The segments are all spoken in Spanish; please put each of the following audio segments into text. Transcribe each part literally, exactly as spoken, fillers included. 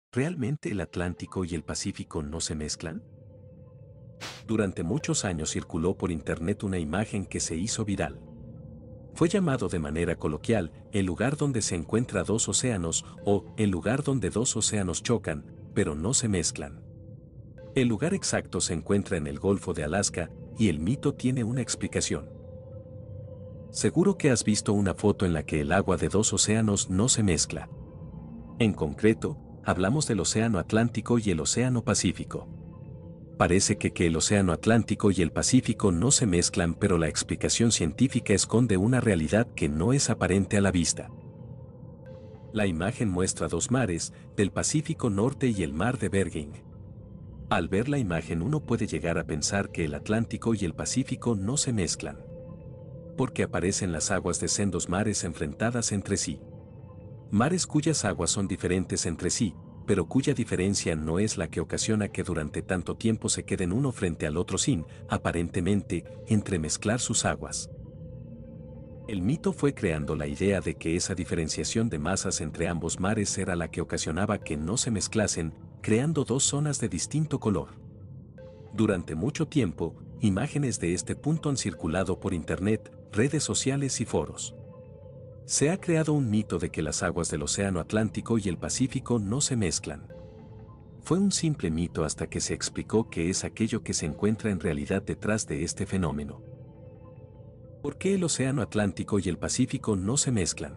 ¿Realmente el Atlántico y el Pacífico no se mezclan? Durante muchos años circuló por internet una imagen que se hizo viral. Fue llamado de manera coloquial el lugar donde se encuentran dos océanos o el lugar donde dos océanos chocan, pero no se mezclan. El lugar exacto se encuentra en el Golfo de Alaska y el mito tiene una explicación. Seguro que has visto una foto en la que el agua de dos océanos no se mezcla. En concreto, hablamos del Océano Atlántico y el Océano Pacífico. Parece que, que el Océano Atlántico y el Pacífico no se mezclan, pero la explicación científica esconde una realidad que no es aparente a la vista. La imagen muestra dos mares, del Pacífico Norte y el Mar de Bering. Al ver la imagen uno puede llegar a pensar que el Atlántico y el Pacífico no se mezclan, porque aparecen las aguas de sendos mares enfrentadas entre sí. Mares cuyas aguas son diferentes entre sí, pero cuya diferencia no es la que ocasiona que durante tanto tiempo se queden uno frente al otro sin, aparentemente, entremezclar sus aguas. El mito fue creando la idea de que esa diferenciación de masas entre ambos mares era la que ocasionaba que no se mezclasen, creando dos zonas de distinto color. Durante mucho tiempo, imágenes de este punto han circulado por internet, redes sociales y foros. Se ha creado un mito de que las aguas del Océano Atlántico y el Pacífico no se mezclan. Fue un simple mito hasta que se explicó qué es aquello que se encuentra en realidad detrás de este fenómeno. ¿Por qué el Océano Atlántico y el Pacífico no se mezclan?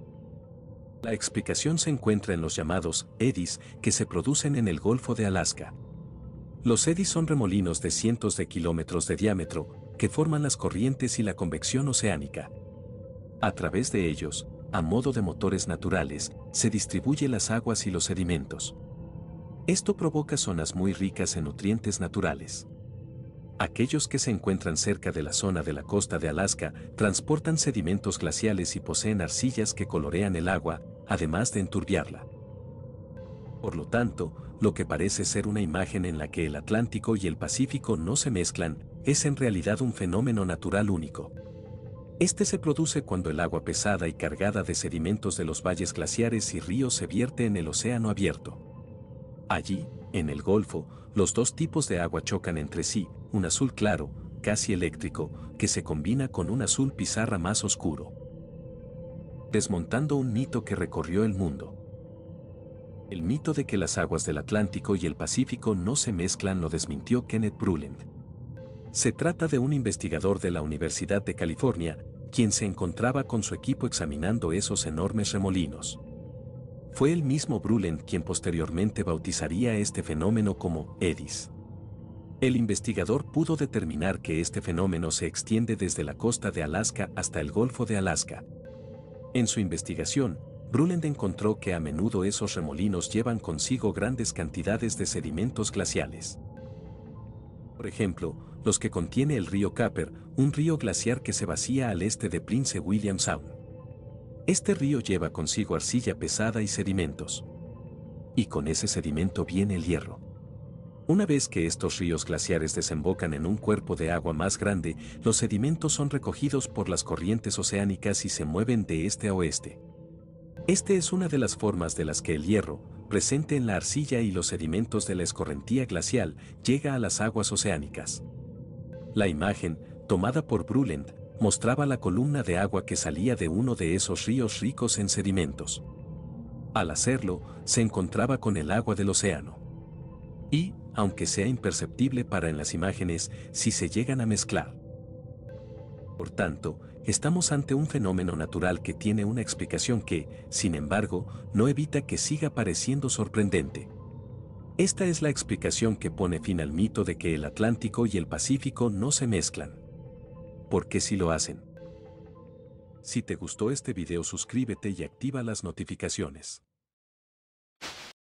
La explicación se encuentra en los llamados eddies que se producen en el Golfo de Alaska. Los eddies son remolinos de cientos de kilómetros de diámetro que forman las corrientes y la convección oceánica. A través de ellos, a modo de motores naturales, se distribuyen las aguas y los sedimentos. Esto provoca zonas muy ricas en nutrientes naturales. Aquellos que se encuentran cerca de la zona de la costa de Alaska transportan sedimentos glaciales y poseen arcillas que colorean el agua, además de enturbiarla. Por lo tanto, lo que parece ser una imagen en la que el Atlántico y el Pacífico no se mezclan, es en realidad un fenómeno natural único. Este se produce cuando el agua pesada y cargada de sedimentos de los valles glaciares y ríos se vierte en el océano abierto. Allí, en el Golfo, los dos tipos de agua chocan entre sí, un azul claro, casi eléctrico, que se combina con un azul pizarra más oscuro. Desmontando un mito que recorrió el mundo. El mito de que las aguas del Atlántico y el Pacífico no se mezclan lo desmintió Kenneth Brulin. Se trata de un investigador de la Universidad de California, quien se encontraba con su equipo examinando esos enormes remolinos. Fue el mismo Brulin quien posteriormente bautizaría este fenómeno como eddies. El investigador pudo determinar que este fenómeno se extiende desde la costa de Alaska hasta el Golfo de Alaska. En su investigación, Brulin encontró que a menudo esos remolinos llevan consigo grandes cantidades de sedimentos glaciales. Por ejemplo, los que contiene el río Capper, un río glaciar que se vacía al este de Prince William Sound. Este río lleva consigo arcilla pesada y sedimentos. Y con ese sedimento viene el hierro. Una vez que estos ríos glaciares desembocan en un cuerpo de agua más grande, los sedimentos son recogidos por las corrientes oceánicas y se mueven de este a oeste. Este es una de las formas de las que el hierro, presente en la arcilla y los sedimentos de la escorrentía glacial, llega a las aguas oceánicas. La imagen, tomada por Brulin, mostraba la columna de agua que salía de uno de esos ríos ricos en sedimentos. Al hacerlo, se encontraba con el agua del océano. Y, aunque sea imperceptible para en las imágenes, si se llegan a mezclar. Por tanto, estamos ante un fenómeno natural que tiene una explicación que, sin embargo, no evita que siga pareciendo sorprendente. Esta es la explicación que pone fin al mito de que el Atlántico y el Pacífico no se mezclan. ¿Por qué sí lo hacen? Si te gustó este video, suscríbete y activa las notificaciones.